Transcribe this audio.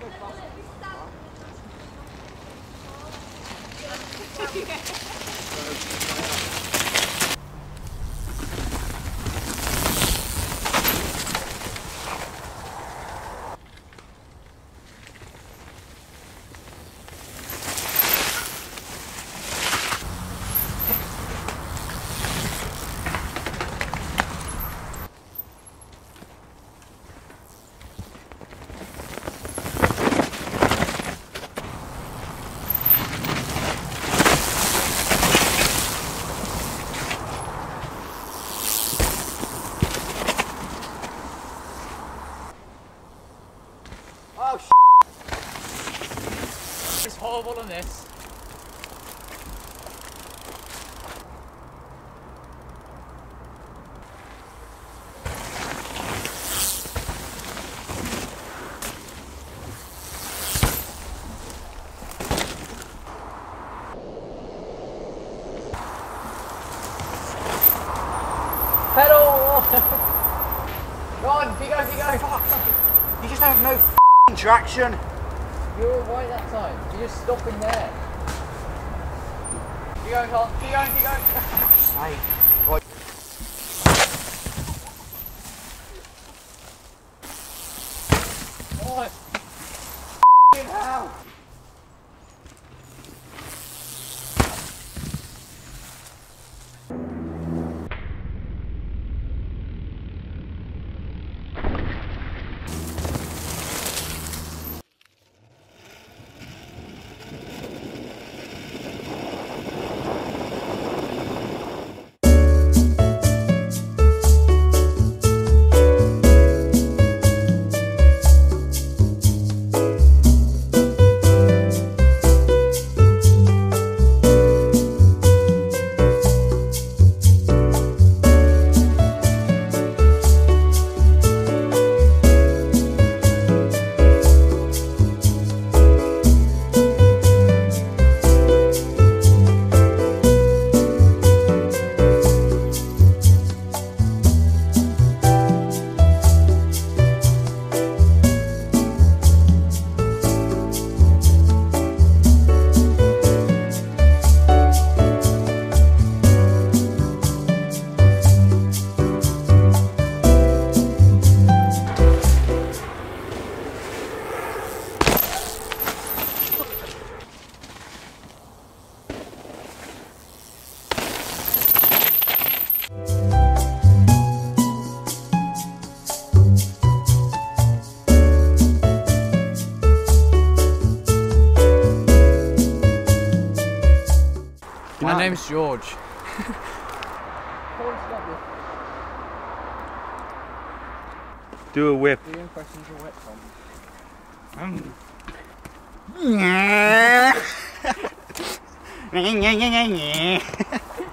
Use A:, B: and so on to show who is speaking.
A: Oh, it's horrible on this. Pedal! Go on, keep going, keep going.
B: You just have no traction.
A: You were right that time. You're just stopping there. Keep going, Carl. Keep going, keep going.
B: Say,
A: Oh, hell. My name's George.
B: do a whip.
A: Do your impressions of whip, Tom?